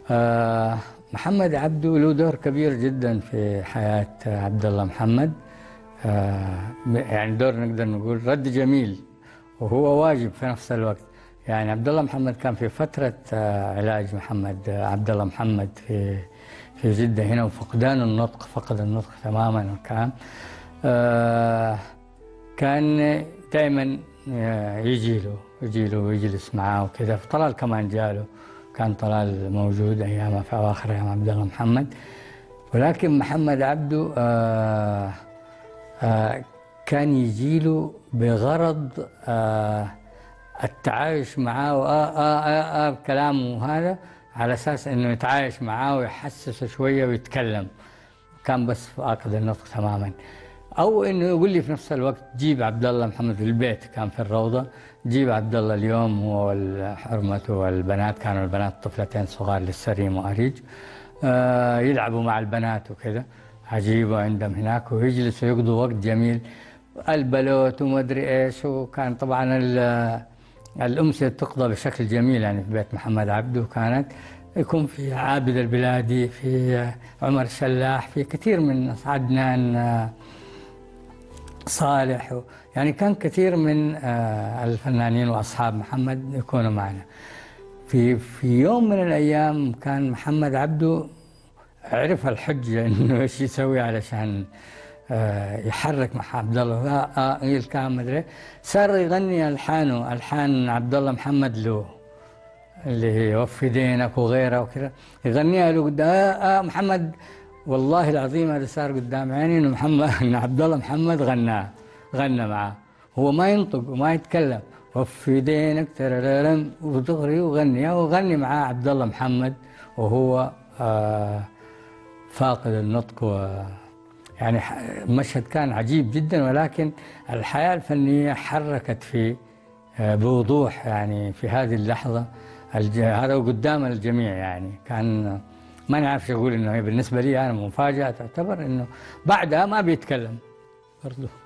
محمد عبده له دور كبير جدا في حياة عبد الله محمد. يعني دور نقدر نقول رد جميل وهو واجب في نفس الوقت. يعني عبد الله محمد كان في فترة علاج محمد عبد الله محمد في جدة هنا، وفقدان النطق، فقد النطق تماما. وكان كان دائما يجي له ويجلس معاه وكذا. طلال كمان جاله، كان طلال موجود ايامها في اواخر ايام عبد الله محمد. ولكن محمد عبده كان يجي له بغرض التعايش معاه بكلامه هذا، على اساس انه يتعايش معاه ويحسسه شويه ويتكلم. كان بس فاقد النطق تماما. او انه يقول لي في نفس الوقت جيب عبد الله محمد في البيت، كان في الروضه، جيب عبد الله اليوم هو وحرمته والبنات، كانوا البنات طفلتين صغار لسه ريم واريج، يلعبوا مع البنات وكذا، عجيبه عندهم هناك، ويجلسوا يقضوا وقت جميل، البلوت وما ادري ايش. وكان طبعا الامسيه تقضى بشكل جميل يعني في بيت محمد عبده. كانت يكون في عابد البلادي، في عمر الشلاح، في كثير من عدنان صالح، يعني كان كثير من الفنانين واصحاب محمد يكونوا معنا. في يوم من الايام كان محمد عبده عرف الحجه انه ايش يسوي علشان يحرك مع عبد الله. كان مدري، صار يغني الحان عبد الله محمد له، اللي هي وفي دينك وغيرها وكذا، يغنيها له قدام محمد. والله العظيم هذا صار قدام عيني انه ان عبد الله محمد غنى معاه، هو ما ينطق وما يتكلم، وفي دينك ترى ودغري، وغني معاه عبد الله محمد وهو فاقد النطق. يعني المشهد كان عجيب جدا، ولكن الحياة الفنية حركت فيه بوضوح يعني في هذه اللحظة. هذا قدام الجميع، يعني كان ما نعرفش اقول انه بالنسبة لي انا مفاجأة تعتبر، انه بعدها ما بيتكلم برضه.